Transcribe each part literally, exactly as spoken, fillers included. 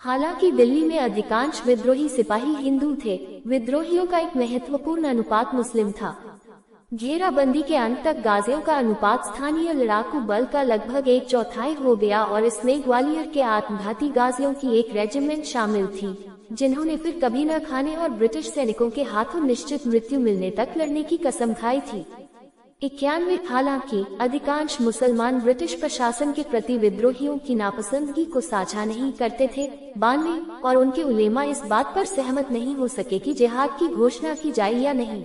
हालांकि दिल्ली में अधिकांश विद्रोही सिपाही हिंदू थे, विद्रोहियों का एक महत्वपूर्ण अनुपात मुस्लिम था। घेराबंदी के अंत तक गाजियों का अनुपात स्थानीय लड़ाकू बल का लगभग एक चौथाई हो गया और इसमें ग्वालियर के आत्मघाती गाजियों की एक रेजिमेंट शामिल थी, जिन्होंने फिर कभी न खाने और ब्रिटिश सैनिकों के हाथों निश्चित मृत्यु मिलने तक लड़ने की कसम खाई थी। इक्यानवे हालांकि अधिकांश मुसलमान ब्रिटिश प्रशासन के प्रति विद्रोहियों की नापसंदगी को साझा नहीं करते थे। बानवे और उनके उलेमा इस बात पर सहमत नहीं हो सके कि जिहाद की घोषणा की जाए या नहीं।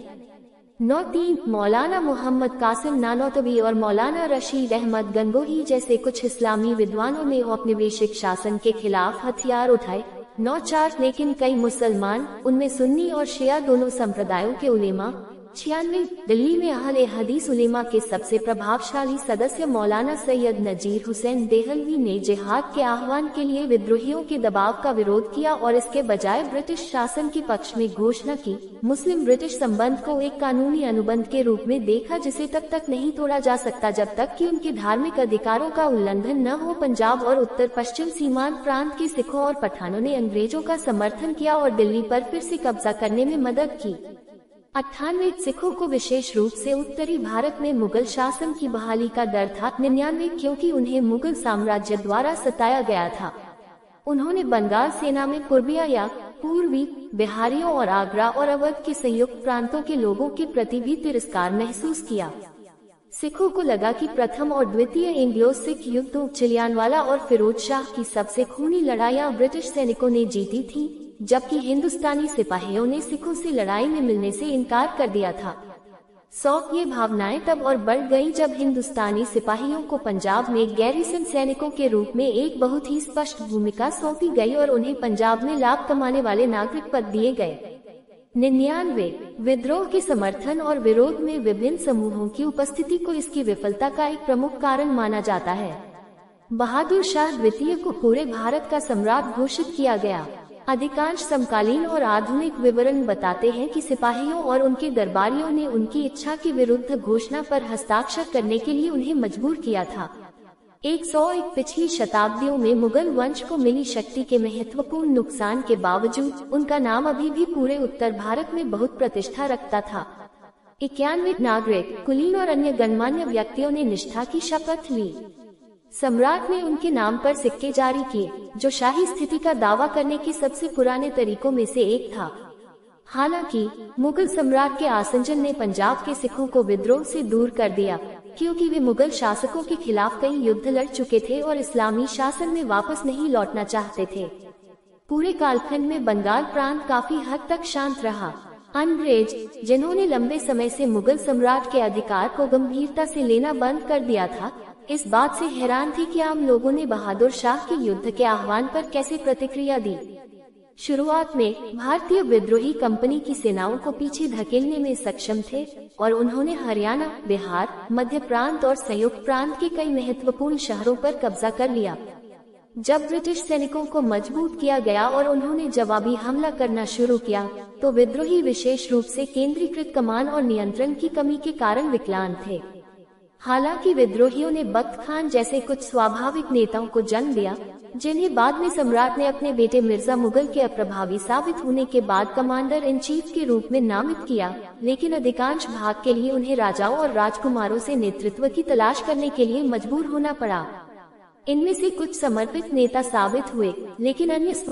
नौ तीन मौलाना मोहम्मद कासिम नानौतवी और मौलाना रशीद अहमद गंगोही जैसे कुछ इस्लामी विद्वानों ने औपनिवेशिक शासन के खिलाफ हथियार उठाए। नौ चार लेकिन कई मुसलमान, उनमें सुन्नी और शिया दोनों संप्रदायों के उलेमा। छियानवे दिल्ली में अहले हदीस उलेमा के सबसे प्रभावशाली सदस्य मौलाना सैयद नजीर हुसैन देहलवी ने जिहाद के आह्वान के लिए विद्रोहियों के दबाव का विरोध किया और इसके बजाय ब्रिटिश शासन के पक्ष में घोषणा की। मुस्लिम ब्रिटिश संबंध को एक कानूनी अनुबंध के रूप में देखा जिसे तब तक नहीं तोड़ा जा सकता जब तक कि उनके धार्मिक अधिकारों का उल्लंघन न हो। पंजाब और उत्तर पश्चिम सीमांत प्रांत के सिखों और पठानों ने अंग्रेजों का समर्थन किया और दिल्ली पर फिर से कब्जा करने में मदद की। अट्ठानवे सिखों को विशेष रूप से उत्तरी भारत में मुगल शासन की बहाली का डर था। निन्यानवे क्योंकि उन्हें मुगल साम्राज्य द्वारा सताया गया था। उन्होंने बंगाल सेना में पूर्विया या पूर्वी बिहारियों और आगरा और अवध के संयुक्त प्रांतों के लोगों के प्रति भी तिरस्कार महसूस किया। सिखों को लगा कि प्रथम और द्वितीय एंग्लो सिख युद्धों चिलियानवाला और फिरोज शाह की सबसे खूनी लड़ाइयां ब्रिटिश सैनिकों ने जीती थी, जबकि हिंदुस्तानी सिपाहियों ने सिखों से लड़ाई में मिलने से इनकार कर दिया था। सौ ये भावनाएं तब और बढ़ गईं जब हिंदुस्तानी सिपाहियों को पंजाब में गैरिसन सैनिकों के रूप में एक बहुत ही स्पष्ट भूमिका सौंपी गई और उन्हें पंजाब में लाभ कमाने वाले नागरिक पद दिए गए। निन्यानवे विद्रोह के समर्थन और विरोध में विभिन्न समूहों की उपस्थिति को इसकी विफलता का एक प्रमुख कारण माना जाता है। बहादुर शाह द्वितीय को पूरे भारत का सम्राट घोषित किया गया। अधिकांश समकालीन और आधुनिक विवरण बताते हैं कि सिपाहियों और उनके दरबारियों ने उनकी इच्छा के विरुद्ध घोषणा पर हस्ताक्षर करने के लिए उन्हें मजबूर किया था। एक सौ एक पिछली शताब्दियों में मुगल वंश को मिली शक्ति के महत्वपूर्ण नुकसान के बावजूद उनका नाम अभी भी पूरे उत्तर भारत में बहुत प्रतिष्ठा रखता था। इक्यानवे नागरिक, कुलीन और अन्य गणमान्य व्यक्तियों ने निष्ठा की शपथ ली। सम्राट ने उनके नाम पर सिक्के जारी किए, जो शाही स्थिति का दावा करने के सबसे पुराने तरीकों में से एक था। हालांकि मुगल सम्राट के आसंजन ने पंजाब के सिखों को विद्रोह से दूर कर दिया, क्योंकि वे मुगल शासकों के खिलाफ कई युद्ध लड़ चुके थे और इस्लामी शासन में वापस नहीं लौटना चाहते थे। पूरे कालखंड में बंगाल प्रांत काफी हद तक शांत रहा। अंग्रेज, जिन्होंने लंबे समय से मुगल सम्राट के अधिकार को गंभीरता से लेना बंद कर दिया था, इस बात से हैरान थे कि आम लोगों ने बहादुर शाह के युद्ध के आह्वान पर कैसे प्रतिक्रिया दी। शुरुआत में भारतीय विद्रोही कंपनी की सेनाओं को पीछे धकेलने में सक्षम थे और उन्होंने हरियाणा, बिहार, मध्य प्रांत और संयुक्त प्रांत के कई महत्वपूर्ण शहरों पर कब्जा कर लिया। जब ब्रिटिश सैनिकों को मजबूत किया गया और उन्होंने जवाबी हमला करना शुरू किया, तो विद्रोही विशेष रूप से केंद्रीकृत कमान और नियंत्रण की कमी के कारण विकलांग थे। हालांकि विद्रोहियों ने बख्त खान जैसे कुछ स्वाभाविक नेताओं को जन्म दिया, जिन्हें बाद में सम्राट ने अपने बेटे मिर्जा मुगल के अप्रभावी साबित होने के बाद कमांडर इन चीफ के रूप में नामित किया, लेकिन अधिकांश भाग के लिए उन्हें राजाओं और राजकुमारों से नेतृत्व की तलाश करने के लिए मजबूर होना पड़ा। इनमें से कुछ समर्पित नेता साबित हुए, लेकिन अन्य